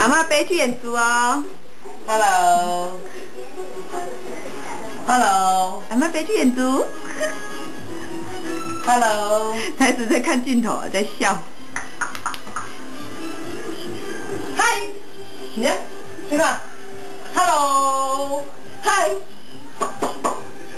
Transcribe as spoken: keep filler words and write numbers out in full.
阿妈背去演出哦。 Hello。Hello。 阿妈背去演出。 Hello。 孩子在看镜头，在笑。 嗨，你看，这个 Hello，嗨。